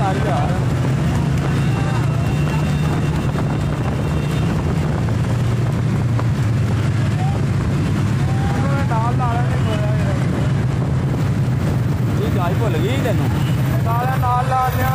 4000 भुल गई तेन नाल ला लिया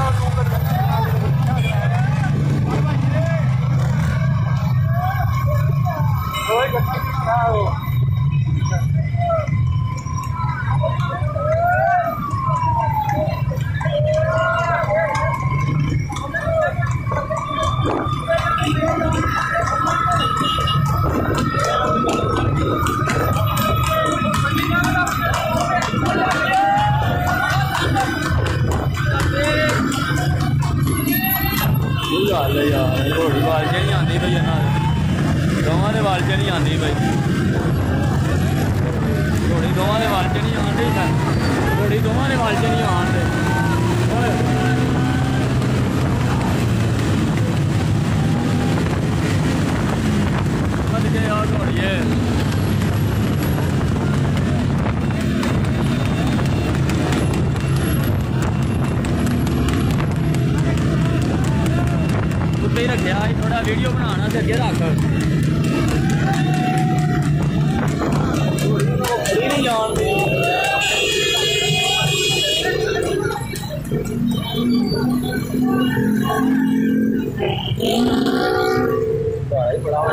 गल है यार घोड़ी वाल च नहीं आती भाई दोवां दे वाल च नहीं आती भाई घोड़ी दोवां दे वाल च नहीं आन रही घोड़ी दोवां दे वाल च नहीं आन रहे यार घोड़िए ही रखा थोड़ा वीडियो बनाना से अगे रख नहीं जान बड़ा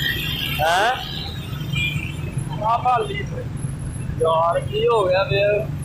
यार की हो गया फिर